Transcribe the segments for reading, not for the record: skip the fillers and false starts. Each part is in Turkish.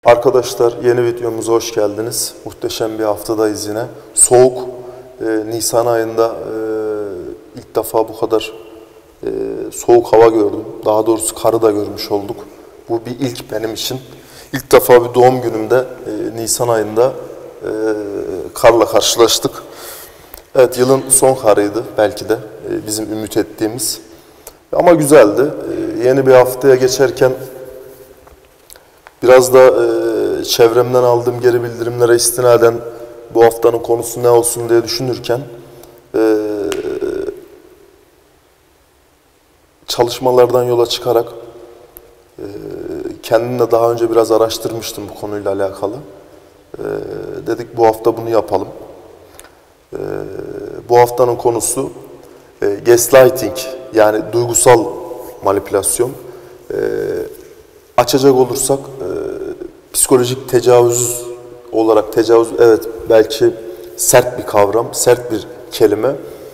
Arkadaşlar yeni videomuza hoş geldiniz. Muhteşem bir haftadayız yine. Soğuk, Nisan ayında ilk defa bu kadar soğuk hava gördüm. Daha doğrusu karı da görmüş olduk. Bu bir ilk benim için. İlk defa bir doğum günümde Nisan ayında karla karşılaştık. Evet, yılın son karıydı belki de bizim ümit ettiğimiz. Ama güzeldi. Yeni bir haftaya geçerken biraz da çevremden aldığım geri bildirimlere istinaden bu haftanın konusu ne olsun diye düşünürken çalışmalardan yola çıkarak kendim de daha önce biraz araştırmıştım bu konuyla alakalı. Dedik bu hafta bunu yapalım. Bu haftanın konusu gaslighting, yani duygusal manipülasyon. Açacak olursak psikolojik tecavüz olarak, tecavüz evet belki sert bir kavram, sert bir kelime.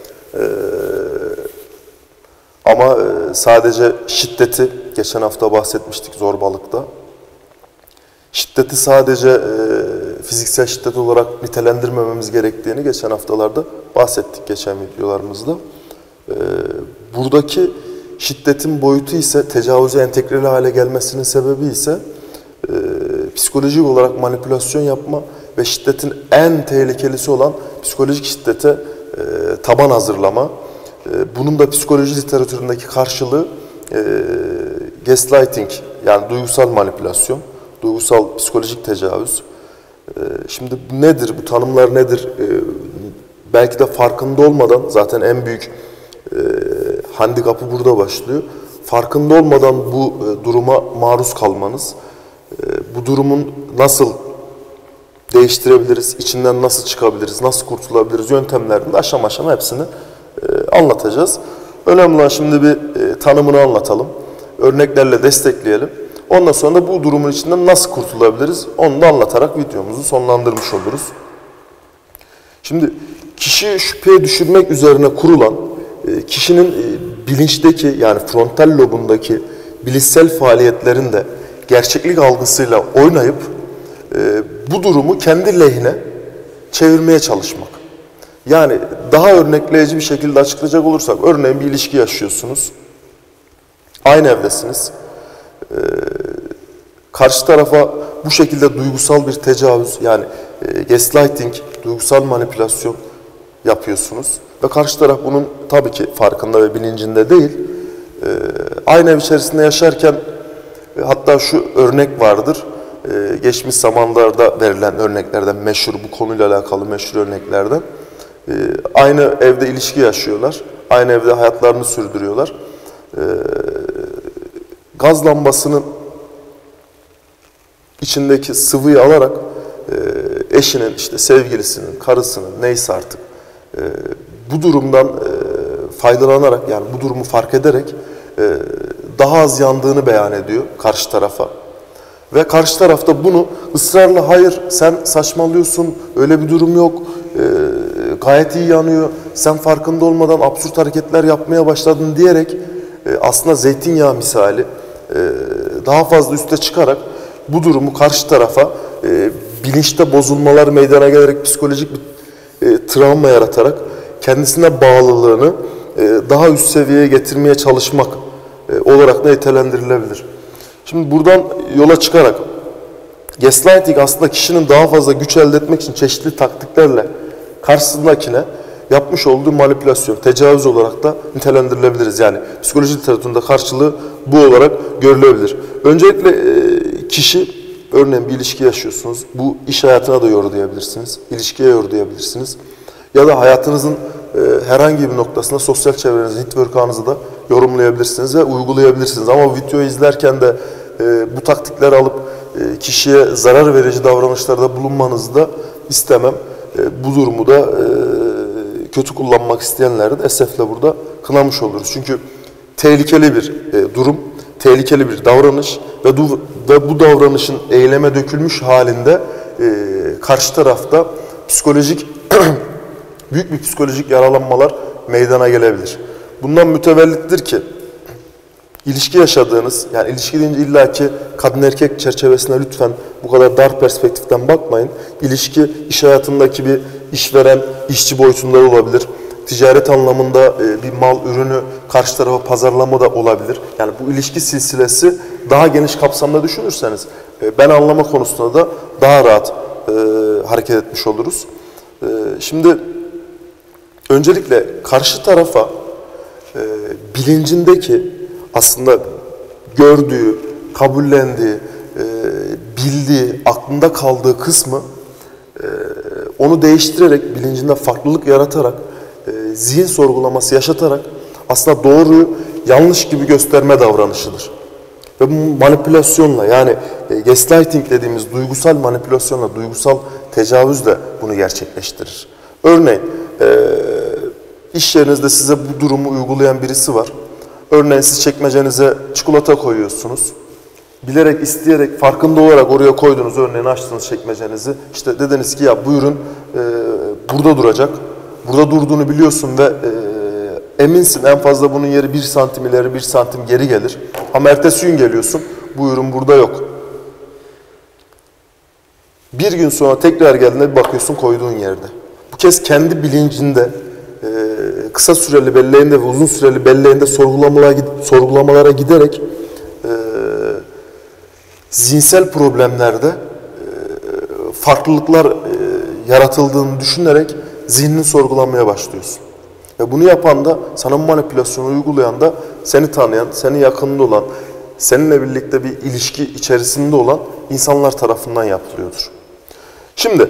Ama sadece şiddeti, geçen hafta bahsetmiştik zorbalıkta. Şiddeti sadece fiziksel şiddet olarak nitelendirmememiz gerektiğini geçen haftalarda bahsettik, geçen videolarımızda. Buradaki şiddetin boyutu ise, tecavüze entegreli hale gelmesinin sebebi ise psikolojik olarak manipülasyon yapma ve şiddetin en tehlikelisi olan psikolojik şiddete taban hazırlama. Bunun da psikoloji literatüründeki karşılığı gaslighting, yani duygusal manipülasyon, duygusal psikolojik tecavüz. Şimdi bu nedir, bu tanımlar nedir? Belki de farkında olmadan, zaten en büyük handikapı burada başlıyor. Farkında olmadan bu duruma maruz kalmanız, bu durumun nasıl değiştirebiliriz, içinden nasıl çıkabiliriz, nasıl kurtulabiliriz yöntemlerini de aşama aşama hepsini anlatacağız. Önemli olan şimdi bir tanımını anlatalım, örneklerle destekleyelim. Ondan sonra da bu durumun içinden nasıl kurtulabiliriz onu da anlatarak videomuzu sonlandırmış oluruz. Şimdi kişiyi şüpheye düşürmek üzerine kurulan, kişinin bilinçteki, yani frontal lobundaki bilişsel faaliyetlerin de gerçeklik algısıyla oynayıp bu durumu kendi lehine çevirmeye çalışmak. Yani daha örnekleyici bir şekilde açıklayacak olursak, örneğin bir ilişki yaşıyorsunuz, aynı evdesiniz, karşı tarafa bu şekilde duygusal bir tecavüz, yani gaslighting, duygusal manipülasyon yapıyorsunuz ve karşı taraf bunun tabii ki farkında ve bilincinde değil. Aynı ev içerisinde yaşarken, hatta şu örnek vardır, geçmiş zamanlarda verilen örneklerden, meşhur, bu konuyla alakalı meşhur örneklerden. Aynı evde ilişki yaşıyorlar, aynı evde hayatlarını sürdürüyorlar. Gaz lambasının içindeki sıvıyı alarak eşinin, işte sevgilisinin, karısının, neyse artık bu durumdan faydalanarak, yani bu durumu fark ederek daha az yandığını beyan ediyor karşı tarafa. Ve karşı tarafta bunu ısrarla, hayır sen saçmalıyorsun, öyle bir durum yok, gayet iyi yanıyor, sen farkında olmadan absürt hareketler yapmaya başladın diyerek aslında zeytinyağı misali daha fazla üste çıkarak bu durumu karşı tarafa bilinçte bozulmalar meydana gelerek psikolojik bir travma yaratarak kendisine bağlılığını daha üst seviyeye getirmeye çalışmak olarak da nitelendirilebilir. Şimdi buradan yola çıkarak gaslighting aslında kişinin daha fazla güç elde etmek için çeşitli taktiklerle karşısındakine yapmış olduğu manipülasyon, tecavüz olarak da nitelendirilebiliriz. Yani psikoloji literatüründe karşılığı bu olarak görülebilir. Öncelikle kişi, örneğin bir ilişki yaşıyorsunuz, bu iş hayatına da yorumlayabilirsiniz, ilişkiye yorumlayabilirsiniz ya da hayatınızın herhangi bir noktasında sosyal çevrenizi, network ağınızı da yorumlayabilirsiniz ve uygulayabilirsiniz. Ama bu videoyu izlerken de bu taktikleri alıp kişiye zarar verici davranışlarda bulunmanızı da istemem. Bu durumu da kötü kullanmak isteyenleri de esefle burada kınamış oluruz. Çünkü tehlikeli bir durum, tehlikeli bir davranış ve bu davranışın eyleme dökülmüş halinde karşı tarafta psikolojik büyük bir psikolojik yaralanmalar meydana gelebilir. Bundan mütevellittir ki İlişki yaşadığınız, yani ilişki deyince illaki kadın erkek çerçevesine lütfen bu kadar dar perspektiften bakmayın. İlişki iş hayatındaki bir işveren, işçi boyutunda olabilir. Ticaret anlamında bir mal ürünü karşı tarafa pazarlama da olabilir. Yani bu ilişki silsilesi daha geniş kapsamda düşünürseniz ben anlama konusunda da daha rahat hareket etmiş oluruz. Şimdi öncelikle karşı tarafa bilincindeki aslında gördüğü, kabullendiği, bildiği, aklında kaldığı kısmı onu değiştirerek, bilincinde farklılık yaratarak, zihin sorgulaması yaşatarak aslında doğruyu yanlış gibi gösterme davranışıdır. Ve bu manipülasyonla, yani gaslighting dediğimiz duygusal manipülasyonla, duygusal tecavüzle bunu gerçekleştirir. Örneğin iş yerinizde size bu durumu uygulayan birisi var. Örneğin siz çekmecenize çikolata koyuyorsunuz. Bilerek, isteyerek, farkında olarak oraya koydunuz, örneğin açtınız çekmecenizi. İşte dediniz ki ya bu ürün burada duracak. Burada durduğunu biliyorsun ve eminsin en fazla bunun yeri 1 santim ileri, 1 santim geri gelir. Ama ertesi gün geliyorsun, bu ürün burada yok. Bir gün sonra tekrar geldiğinde bir bakıyorsun koyduğun yerde. Bu kez kendi bilincinde, kısa süreli belleğinde ve uzun süreli belleğinde sorgulamalara giderek zihinsel problemlerde farklılıklar yaratıldığını düşünerek zihnini sorgulamaya başlıyorsun. Ve bunu yapan da, sana manipülasyonu uygulayan da seni tanıyan, senin yakınında olan, seninle birlikte bir ilişki içerisinde olan insanlar tarafından yapılıyordur. Şimdi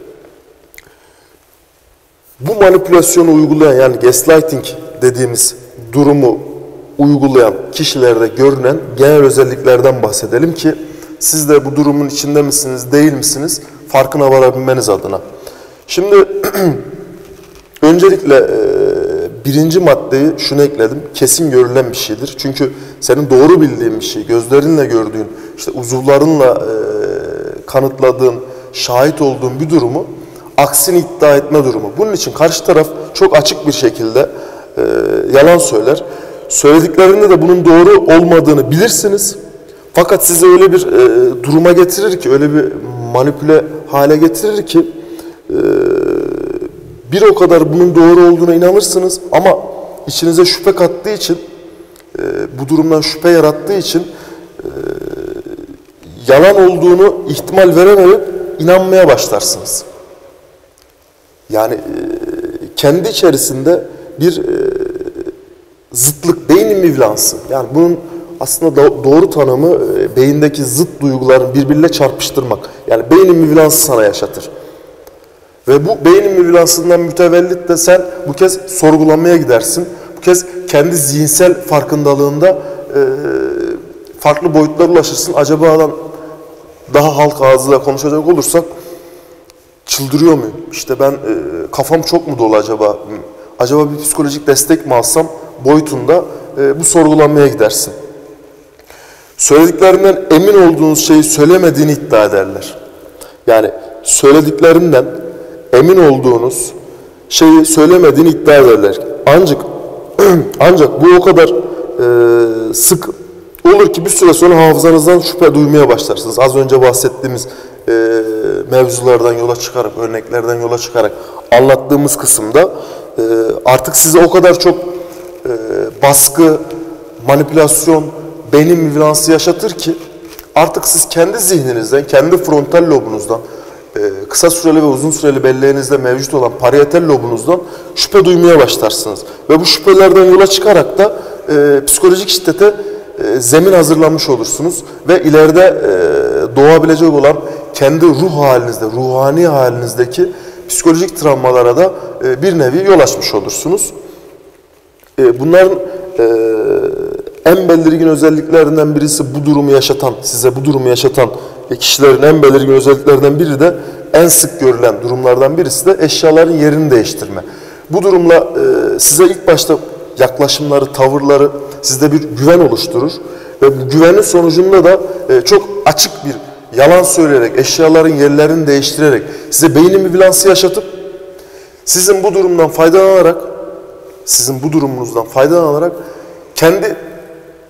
bu manipülasyonu uygulayan, yani gaslighting dediğimiz durumu uygulayan kişilerde görünen genel özelliklerden bahsedelim ki siz de bu durumun içinde misiniz, değil misiniz farkına varabilmeniz adına. Şimdi öncelikle birinci maddeyi şunu ekledim. Kesin görülen bir şeydir. Çünkü senin doğru bildiğin bir şey, gözlerinle gördüğün, işte uzuvlarınla kanıtladığın, şahit olduğun bir durumu aksini iddia etme durumu. Bunun için karşı taraf çok açık bir şekilde yalan söyler. Söylediklerinde de bunun doğru olmadığını bilirsiniz. Fakat size öyle bir duruma getirir ki, öyle bir manipüle hale getirir ki bir o kadar bunun doğru olduğuna inanırsınız ama içinize şüphe kattığı için, bu durumdan şüphe yarattığı için yalan olduğunu ihtimal veremeyip inanmaya başlarsınız. Yani kendi içerisinde bir zıtlık, beyin imivlansı. Yani bunun aslında doğru tanımı beyindeki zıt duyguların birbiriyle çarpıştırmak. Yani beyin imivlansı sana yaşatır. Ve bu beyin imivlansından mütevellit de sen bu kez sorgulamaya gidersin. Bu kez kendi zihinsel farkındalığında farklı boyutlara ulaşırsın. Acaba adam, daha halk ağzıyla konuşacak olursak, çıldırıyor muyum? İşte ben kafam çok mu dolu acaba? Acaba bir psikolojik destek mi alsam boyutunda bu sorgulamaya gidersin. Söylediklerinden emin olduğunuz şeyi söylemediğini iddia ederler. Yani söylediklerinden emin olduğunuz şeyi söylemediğini iddia ederler. Ancak bu o kadar sık olur ki bir süre sonra hafızanızdan şüphe duymaya başlarsınız. Az önce bahsettiğimiz mevzulardan yola çıkarak, örneklerden yola çıkarak anlattığımız kısımda artık size o kadar çok baskı, manipülasyon, beyin imivlansı yaşatır ki artık siz kendi zihninizden, kendi frontal lobunuzdan, kısa süreli ve uzun süreli belleğinizde mevcut olan parietal lobunuzdan şüphe duymaya başlarsınız. Ve bu şüphelerden yola çıkarak da psikolojik şiddete zemin hazırlamış olursunuz. Ve ileride doğabilecek olan kendi ruh halinizde, ruhani halinizdeki psikolojik travmalara da bir nevi yol açmış olursunuz. Bunların en belirgin özelliklerinden birisi bu durumu yaşatan, size bu durumu yaşatan kişilerin en belirgin özelliklerinden biri de, en sık görülen durumlardan birisi de eşyaların yerini değiştirme. Bu durumla size ilk başta yaklaşımları, tavırları sizde bir güven oluşturur. Ve bu güvenin sonucunda da çok açık bir yalan söyleyerek, eşyaların yerlerini değiştirerek size beyin imivlansı yaşatıp sizin bu durumdan faydalanarak, sizin bu durumunuzdan faydalanarak kendi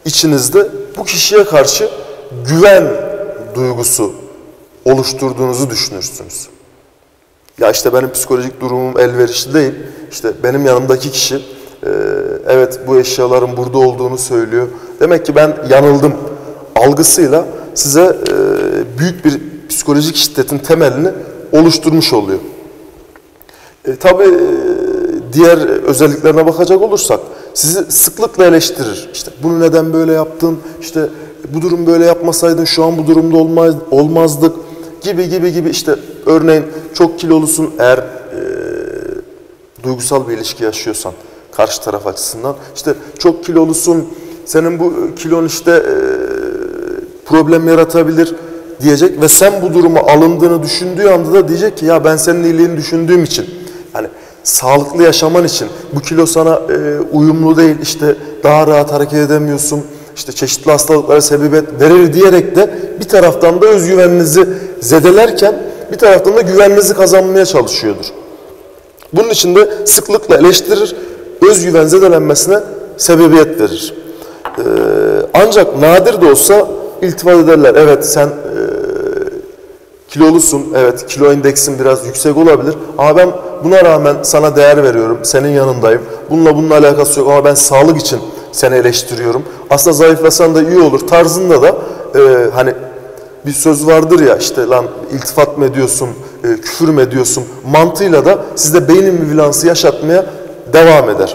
içinizde bu kişiye karşı güven duygusu oluşturduğunuzu düşünürsünüz. Ya işte benim psikolojik durumum elverişli değil. İşte benim yanımdaki kişi evet bu eşyaların burada olduğunu söylüyor. Demek ki ben yanıldım algısıyla size büyük bir psikolojik şiddetin temelini oluşturmuş oluyor. Tabii diğer özelliklerine bakacak olursak sizi sıklıkla eleştirir. İşte bunu neden böyle yaptın? İşte bu durum böyle yapmasaydın şu an bu durumda olmazdık gibi işte örneğin çok kilolusun eğer duygusal bir ilişki yaşıyorsan karşı taraf açısından işte çok kilolusun senin bu kilon işte problem yaratabilir diyecek ve sen bu duruma alındığını düşündüğü anda da diyecek ki ya ben senin iyiliğini düşündüğüm için hani sağlıklı yaşaman için bu kilo sana uyumlu değil işte daha rahat hareket edemiyorsun işte çeşitli hastalıklara sebebiyet verir diyerek de bir taraftan da özgüveninizi zedelerken bir taraftan da güveninizi kazanmaya çalışıyordur. Bunun için de sıklıkla eleştirir, özgüven zedelenmesine sebebiyet verir. Ancak nadir de olsa iltifat ederler. Evet sen kilolusun, evet kilo indeksin biraz yüksek olabilir ama ben buna rağmen sana değer veriyorum, senin yanındayım. Bununla alakası yok ama ben sağlık için seni eleştiriyorum. Aslında zayıflasan da iyi olur tarzında da hani bir söz vardır ya işte lan iltifat mı ediyorsun, küfür mü ediyorsun mantığıyla da sizde beyin ambülansı yaşatmaya devam eder.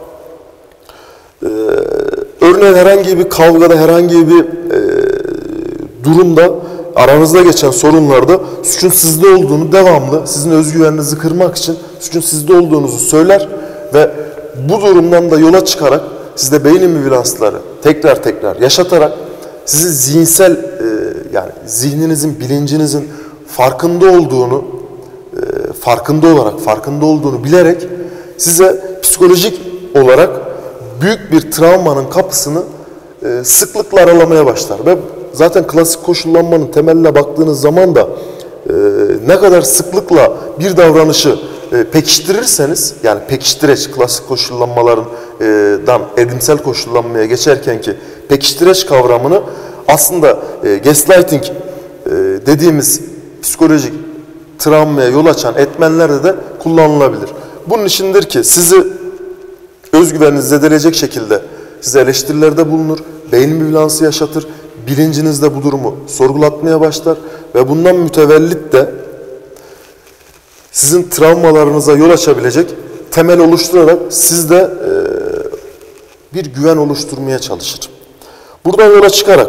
Örneğin herhangi bir kavgada, herhangi bir durumda, aranızda geçen sorunlarda suçun sizde olduğunu devamlı, sizin özgüveninizi kırmak için suçun sizde olduğunuzu söyler ve bu durumdan da yola çıkarak sizde beyin ambülansları tekrar yaşatarak sizi zihinsel yani zihninizin, bilincinizin farkında olduğunu bilerek size psikolojik olarak büyük bir travmanın kapısını sıklıkla aralamaya başlar. Ve zaten klasik koşullanmanın temeline baktığınız zaman da ne kadar sıklıkla bir davranışı pekiştirirseniz, yani pekiştireç, klasik koşullanmalardan edimsel koşullanmaya geçerkenki pekiştireç kavramını aslında gaslighting dediğimiz psikolojik travmaya yol açan etmenlerde de kullanılabilir. Bunun içindir ki sizi özgüveninizi zedeleyecek şekilde size eleştirilerde bulunur, beyin ambülansı yaşatır, bilincinizde bu durumu sorgulatmaya başlar ve bundan mütevellit de sizin travmalarınıza yol açabilecek temel oluşturarak sizde bir güven oluşturmaya çalışır. Buradan yola çıkarak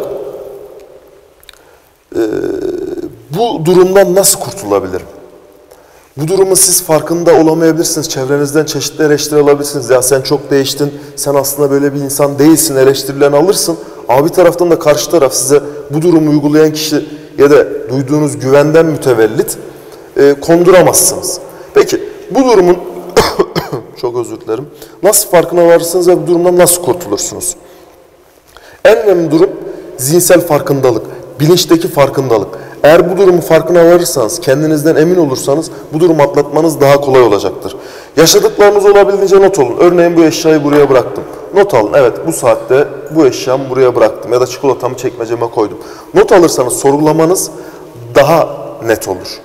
bu durumdan nasıl kurtulabilirim? Bu durumu siz farkında olamayabilirsiniz. Çevrenizden çeşitli eleştiri alabilirsiniz. Ya sen çok değiştin, sen aslında böyle bir insan değilsin eleştirilerini alırsın. Ama bir taraftan da karşı taraf size bu durumu uygulayan kişi ya da duyduğunuz güvenden mütevellit konduramazsınız. Peki bu durumun çok özür dilerim. Nasıl farkına varırsınız ve bu durumdan nasıl kurtulursunuz? En önemli durum zihinsel farkındalık, bilinçteki farkındalık. Eğer bu durumun farkına varırsanız, kendinizden emin olursanız bu durumu atlatmanız daha kolay olacaktır. Yaşadıklarınız olabildiğince not alın. Örneğin bu eşyayı buraya bıraktım. Not alın. Evet bu saatte bu eşyamı buraya bıraktım ya da çikolatamı çekmeceme koydum. Not alırsanız sorgulamanız daha net olur.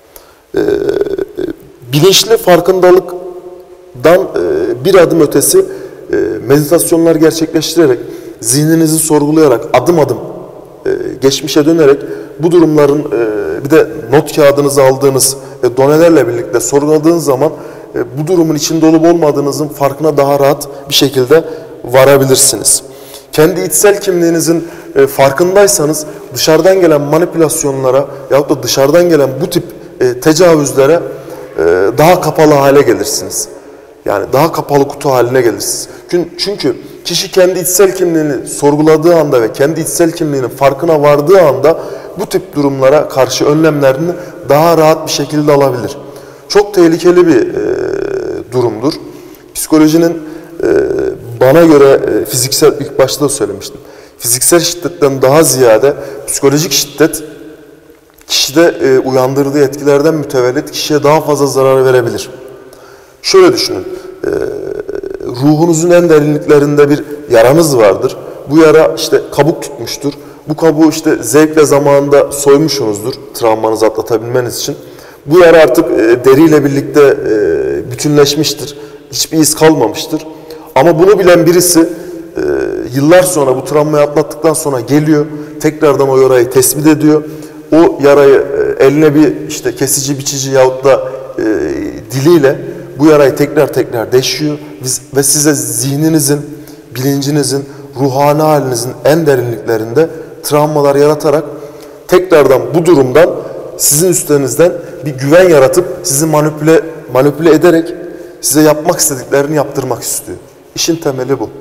Bilinçli farkındalıktan bir adım ötesi meditasyonlar gerçekleştirerek, zihninizi sorgulayarak, adım adım geçmişe dönerek bu durumların bir de not kağıdınızı aldığınız donelerle birlikte sorguladığınız zaman bu durumun içinde olup olmadığınızın farkına daha rahat bir şekilde varabilirsiniz. Kendi içsel kimliğinizin farkındaysanız dışarıdan gelen manipülasyonlara yahut da dışarıdan gelen bu tip tecavüzlere daha kapalı hale gelirsiniz. Yani daha kapalı kutu haline gelirsiniz. Çünkü kişi kendi içsel kimliğini sorguladığı anda ve kendi içsel kimliğinin farkına vardığı anda bu tip durumlara karşı önlemlerini daha rahat bir şekilde alabilir. Çok tehlikeli bir durumdur. Psikolojinin bana göre fiziksel, ilk başta da söylemiştim. Fiziksel şiddetten daha ziyade psikolojik şiddet kişide uyandırdığı etkilerden mütevellit kişiye daha fazla zarar verebilir. Şöyle düşünün, ruhunuzun en derinliklerinde bir yaranız vardır. Bu yara işte kabuk tutmuştur. Bu kabuğu işte zevkle zamanında soymuşsunuzdur travmanızı atlatabilmeniz için. Bu yara artık deriyle birlikte bütünleşmiştir. Hiçbir iz kalmamıştır. Ama bunu bilen birisi yıllar sonra bu travmayı atlattıktan sonra geliyor. Tekrardan o yarayı tespit ediyor. O yarayı eline bir işte kesici, biçici yahut da diliyle bu yarayı tekrar deşiyor. Ve size zihninizin, bilincinizin, ruhani halinizin en derinliklerinde travmalar yaratarak tekrardan bu durumdan sizin üstlerinizden bir güven yaratıp sizi manipüle ederek size yapmak istediklerini yaptırmak istiyor. İşin temeli bu.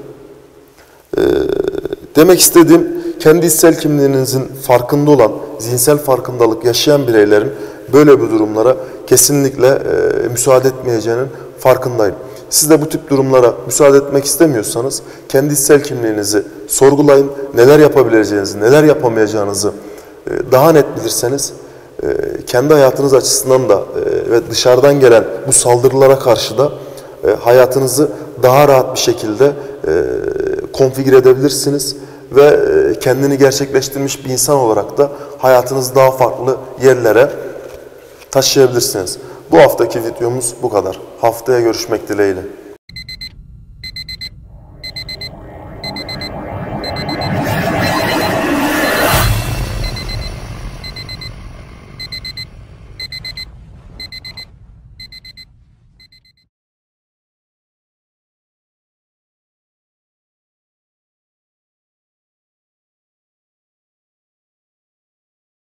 Demek istediğim, kendi içsel kimliğinizin farkında olan, zihinsel farkındalık yaşayan bireylerin böyle bir durumlara kesinlikle müsaade etmeyeceğinin farkındayım. Siz de bu tip durumlara müsaade etmek istemiyorsanız kendi içsel kimliğinizi sorgulayın. Neler yapabileceğinizi, neler yapamayacağınızı daha net bilirseniz kendi hayatınız açısından da ve dışarıdan gelen bu saldırılara karşı da hayatınızı daha rahat bir şekilde konfigüre edebilirsiniz ve kendini gerçekleştirmiş bir insan olarak da hayatınızı daha farklı yerlere taşıyabilirsiniz. Bu haftaki videomuz bu kadar. Haftaya görüşmek dileğiyle.